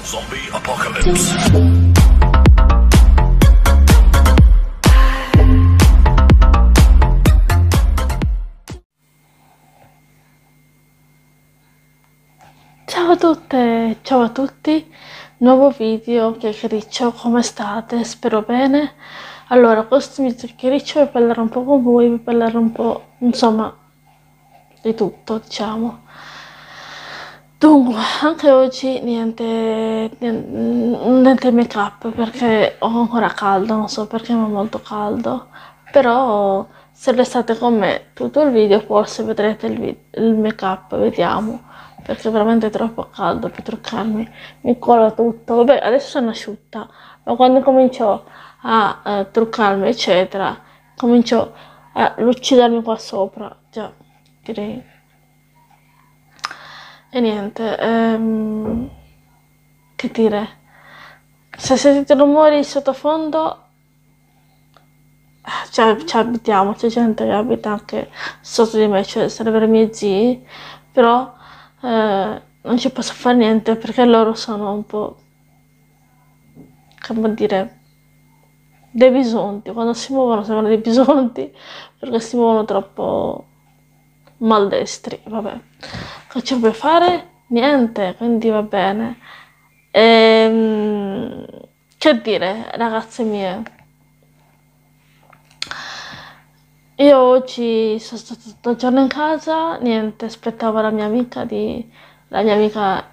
Zombie Apocalypse. Ciao a tutte, ciao a tutti, nuovo video chiacchiericcio, come state? Spero bene. Allora, questo video chiacchiericcio vi parlerò un po' con voi, vi parlerò un po', insomma, di tutto, diciamo. Dunque, anche oggi niente make up perché ho ancora caldo, non so perché ma è molto caldo, però se restate con me tutto il video forse vedrete il make up, vediamo, perché è veramente troppo caldo per truccarmi, mi cola tutto, vabbè adesso sono asciutta, ma quando comincio a truccarmi eccetera, comincio a lucidarmi qua sopra, già, direi. E niente, che dire, se sentite rumori di sottofondo, ci abitiamo, c'è gente che abita anche sotto di me, cioè sarebbero i miei zii, però non ci posso fare niente perché loro sono un po', come dire, dei bisonti, quando si muovono sembrano dei bisonti perché si muovono troppo maldestri, vabbè. Cosa ci puoi fare? Niente, quindi va bene. Che dire, ragazze mie, io oggi sono stata tutto il giorno in casa, niente, aspettavo la mia amica,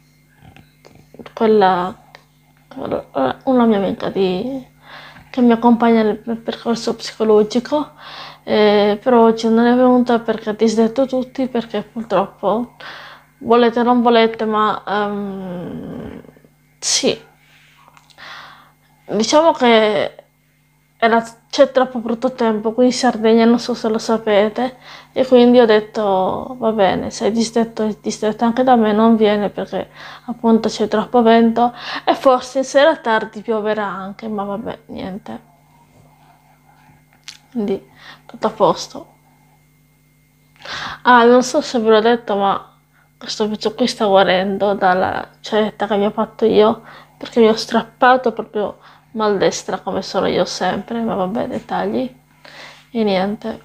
quella, una mia amica che mi accompagna nel percorso psicologico, però oggi non è venuta perché ha disdetto tutti, perché purtroppo, volete o non volete, ma sì, diciamo che c'è troppo brutto tempo qui in Sardegna, non so se lo sapete, e quindi ho detto va bene, se è disdetto anche da me, non viene perché appunto c'è troppo vento e forse in sera tardi pioverà anche, ma vabbè, niente. Quindi tutto a posto. Ah, non so se ve l'ho detto, ma questo pezzo qui sta guarendo dalla celletta che mi ho fatto io, perché mi ho strappato proprio maldestra come sono io sempre, ma vabbè, dettagli. E niente.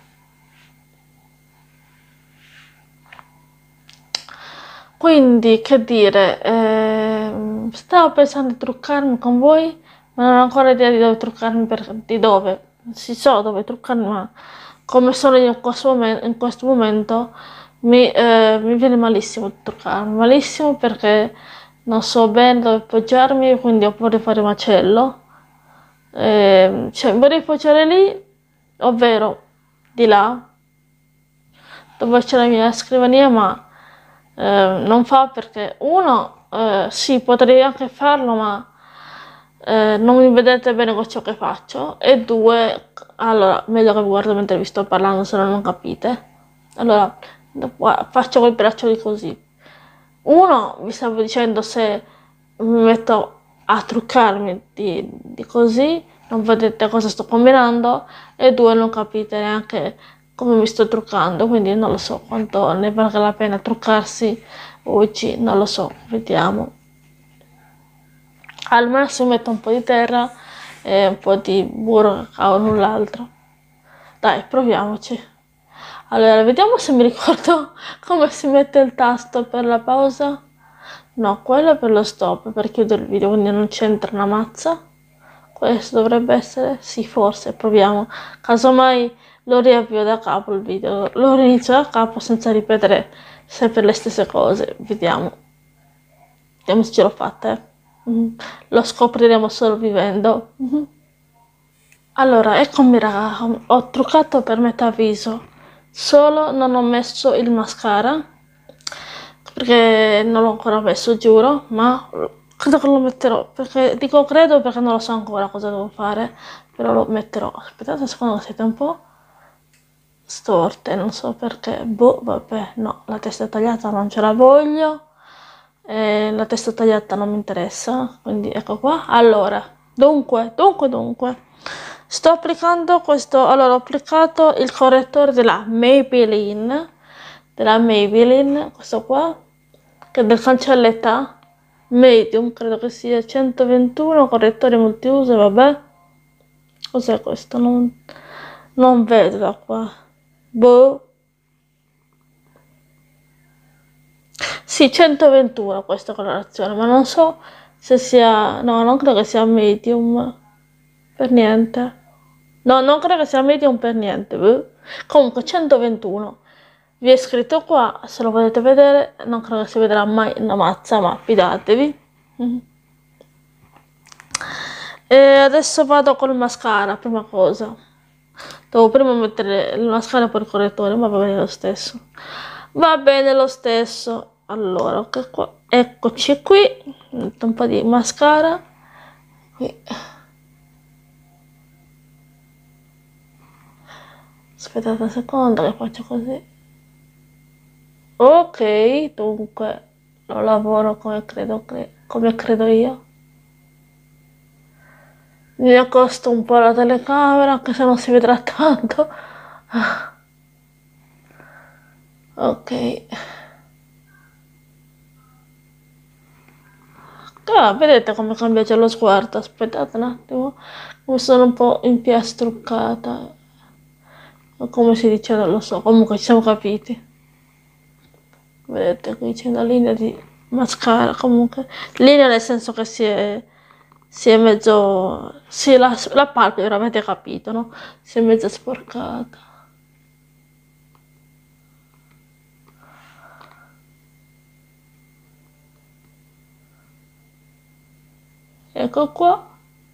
Quindi, che dire, stavo pensando di truccarmi con voi, ma non ho ancora idea di dove truccarmi, di dove. Si so dove truccarmi, ma come sono io in questo momento mi viene malissimo truccarmi, malissimo perché non so bene dove appoggiarmi, quindi vorrei fare macello. Cioè, vorrei appoggiare lì, ovvero di là, dove c'è la mia scrivania, ma non fa perché uno, sì, potrei anche farlo, ma non mi vedete bene con ciò che faccio, e due, allora, meglio che vi guardo mentre vi sto parlando, se no non capite. Allora, faccio quel braccio così. Uno, vi stavo dicendo, se mi metto a truccarmi di così, non vedete cosa sto combinando, e due, non capite neanche come mi sto truccando, quindi non lo so quanto ne valga la pena truccarsi oggi, non lo so, vediamo. Al massimo metto un po' di terra e un po' di burro cacao, null'altro. Dai, proviamoci. Allora, vediamo se mi ricordo come si mette il tasto per la pausa. No, quello è per lo stop, per chiudere il video, quindi non c'entra una mazza. Questo dovrebbe essere, sì, forse, proviamo. Casomai lo riavvio da capo il video, lo rinizio da capo senza ripetere sempre le stesse cose. Vediamo. Vediamo se ce l'ho fatta. Lo scopriremo solo vivendo. Allora, eccomi raga, ho truccato per metà viso, solo non ho messo il mascara, perché non l'ho ancora messo, giuro, ma credo che lo metterò, perché dico credo perché non lo so ancora cosa devo fare, però lo metterò. Aspettate un secondo che siete un po' storte, non so perché, boh, vabbè, no, la testa tagliata non ce la voglio, la testa tagliata non mi interessa, quindi ecco qua. Allora, dunque, sto applicando questo, allora ho applicato il correttore della Maybelline, questo qua, che è del cancelletta, medium, credo che sia 121, correttore multiuso, vabbè. Cos'è questo? Non vedo da qua. Boh. Sì, 121 questa colorazione, ma non so se sia... No, non credo che sia medium. Per niente. No, non credo che sia medium per niente. Boh. Comunque, 121. Vi è scritto qua, se lo potete vedere, non credo che si vedrà mai una mazza, ma fidatevi. E adesso vado col mascara, prima cosa. Devo prima mettere il mascara per il correttore, ma va bene lo stesso. Va bene lo stesso. Allora, ok qua. Eccoci qui. Metto un po' di mascara. Qui. Aspettate un secondo che faccio così. Ok, dunque lo lavoro come credo io. Mi accosto un po' alla telecamera, anche se non si vedrà tanto. Ok. Ah, vedete come cambia già lo sguardo? Aspettate un attimo. Mi sono un po' impiastruccata. O come si dice, non lo so. Comunque ci siamo capiti. Vedete qui c'è una linea di mascara. Comunque, linea nel senso che si è mezzo... Sì, la palpebra, avete capito, no? Si è mezzo sporcata. Ecco qua.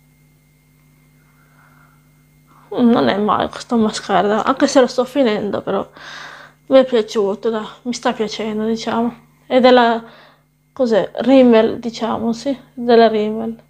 Non è male questo mascara, anche se lo sto finendo, però mi è piaciuto, dai, mi sta piacendo, diciamo. È della, cos'è, Rimmel, diciamo, sì, della Rimmel.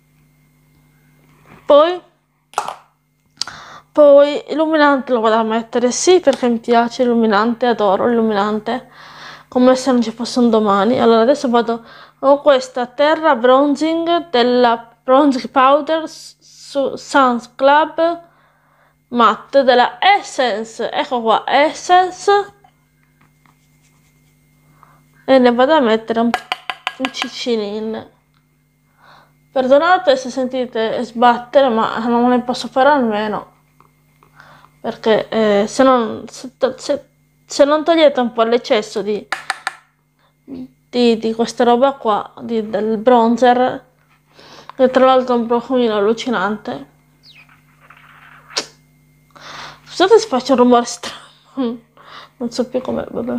Poi illuminante lo vado a mettere, sì, perché mi piace illuminante, adoro illuminante, come se non ci fosse un domani. Allora adesso vado con questa Terra Bronzing della Bronzing Powder su Sans Club matte della Essence, ecco qua, Essence, e ne vado a mettere un ciccinin. Perdonate se sentite sbattere, ma non ne posso fare a meno, perché se non togliete un po' l'eccesso di questa roba qua, del bronzer, che tra l'altro è un profumino allucinante. Scusate se faccio un rumore strano, non so più come, vabbè.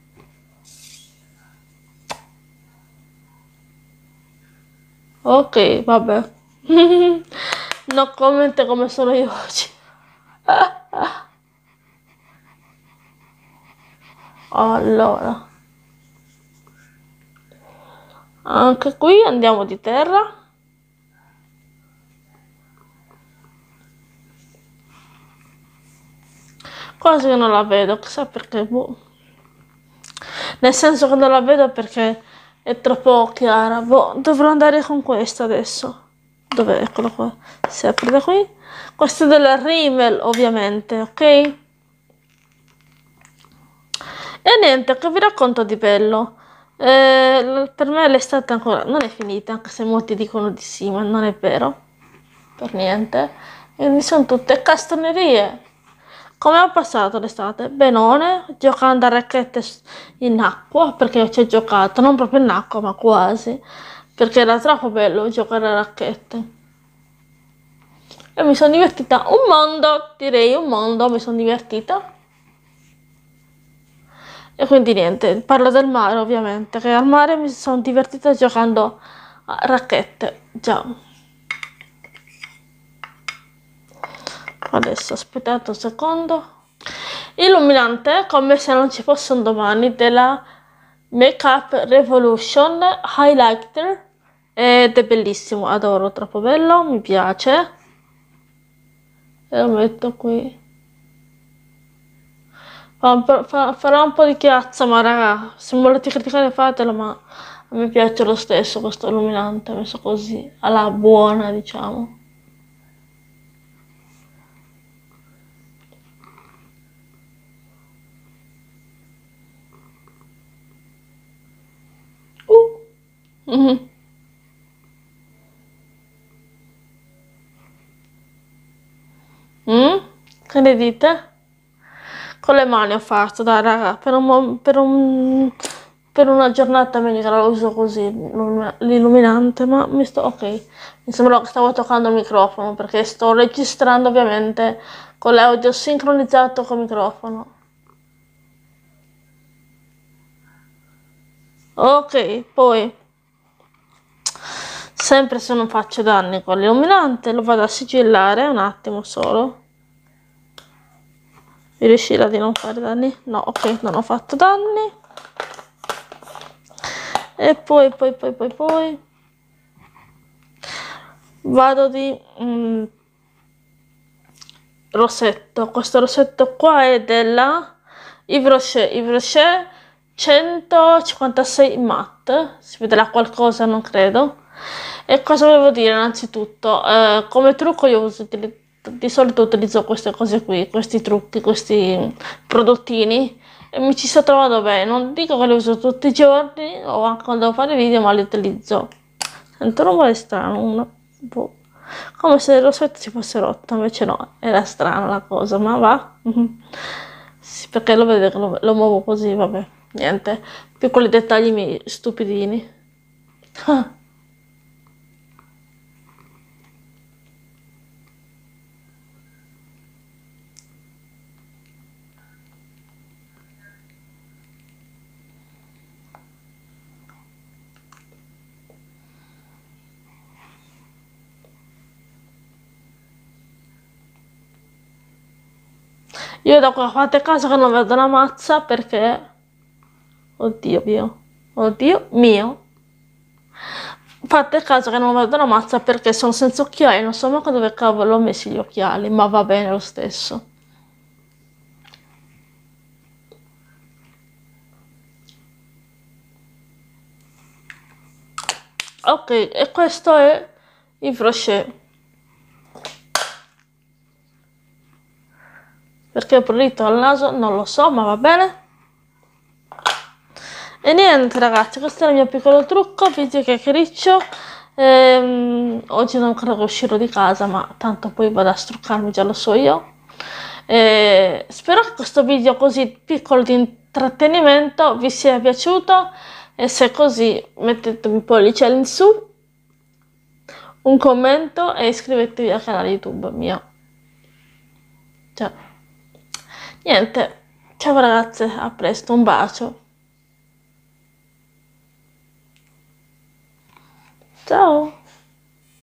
Ok, vabbè. No comment come sono io oggi. Allora, anche qui andiamo di terra. Quasi che non la vedo, chissà perché, boh. Nel senso che non la vedo perché è troppo chiara. Boh, dovrò andare con questa adesso. Dov'è? Eccolo qua. Si apre da qui. Questo è della Rimmel, ovviamente, ok? E niente, che vi racconto di bello? Per me l'estate ancora non è finita, anche se molti dicono di sì, ma non è vero. Per niente. E mi sono tutte castronerie. Come ho passato l'estate? Benone, giocando a racchette in acqua, perché io ci ho giocato, non proprio in acqua, ma quasi, perché era troppo bello giocare a racchette. E mi sono divertita un mondo, direi un mondo, mi sono divertita. E quindi niente, parlo del mare ovviamente, che al mare mi sono divertita giocando a racchette, già. Adesso aspettate un secondo. Illuminante, come se non ci fosse un domani, della Makeup Revolution Highlighter, ed è bellissimo, adoro, troppo bello, mi piace. E lo metto qui. Farà un po' di chiazza, ma raga, se volete criticare fatelo, ma a me piace lo stesso questo illuminante, messo così, alla buona, diciamo. Mhm. Che ne dite? Con le mani ho fatto, dai raga, per una giornata meglio che lo uso così, l'illuminante, ma ok, mi sembrava che stavo toccando il microfono perché sto registrando ovviamente con l'audio sincronizzato col microfono. Ok, poi, sempre se non faccio danni con l'illuminante, lo vado a sigillare un attimo solo. Riuscirà di non fare danni? No, ok, non ho fatto danni. E poi vado di rossetto. Questo rossetto qua è della Yves Rocher 156 matte. Si vedrà qualcosa, non credo. E cosa volevo dire innanzitutto? Come trucco io di solito utilizzo queste cose qui, questi trucchi, questi prodottini. E mi ci sto trovando bene. Non dico che li uso tutti i giorni o anche quando devo fare video, ma li utilizzo. Sento un rumore strano, boh. Come se il rossetto si fosse rotto, invece no, era strana la cosa, ma va. Sì, perché lo vedo che lo muovo così, vabbè, niente. Piccoli dettagli stupidini. Io da qua fate caso che non vedo la mazza perché... Oddio mio. Oddio mio. Fate caso che non vedo la mazza perché sono senza occhiali, non so manco dove cavolo ho messo gli occhiali, ma va bene lo stesso. Ok, e questo è il Rocher. Perché ho prurito al naso, non lo so, ma va bene. E niente ragazzi, questo era il mio piccolo trucco, video chiacchiericcio. Oggi non credo che uscirò di casa, ma tanto poi vado a struccarmi, già lo so io. Spero che questo video così piccolo di intrattenimento vi sia piaciuto e se è così mettetemi un pollice in su, un commento e iscrivetevi al canale YouTube mio. Ciao. Niente, ciao ragazze, a presto, un bacio. Ciao.